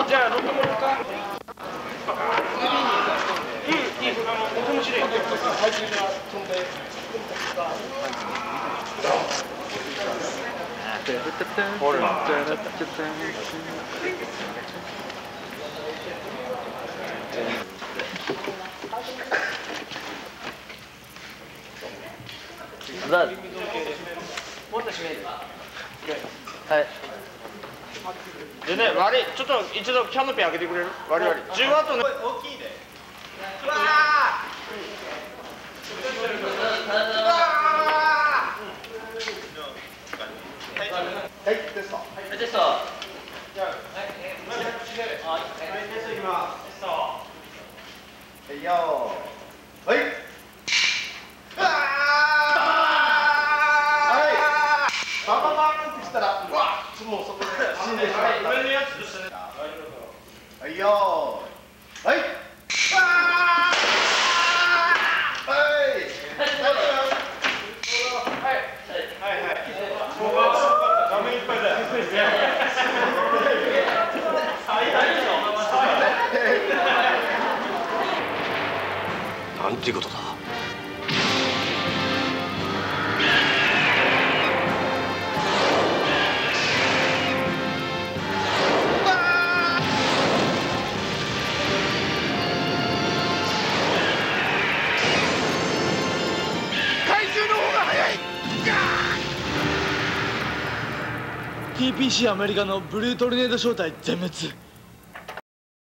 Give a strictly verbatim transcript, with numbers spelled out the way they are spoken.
じゃあ乗ってもらおうか。うん、いい、あの、お気持ちで。最近は飛んで。ほら。もっと閉める。はい。でね、悪い、ちょっと一度キャノピー開けてくれる？悪い悪い。じゅうワットの。大きいで。うわあ。はい、テスト。はい、テスト。じゃあ、はい、まず口で。はい、テストいきます。テスト。はいよー。はい。うわー。はい。バババーンってしたら、うわっ、もうそこで死んでしまった。上のやつとしてね。はいよー。はい。うわー。はい。はい。はいはい。画面いっぱいだよ。 なんていうことだ。 怪獣の方が早い。ティーピーシー アメリカのブルートルネード小隊全滅。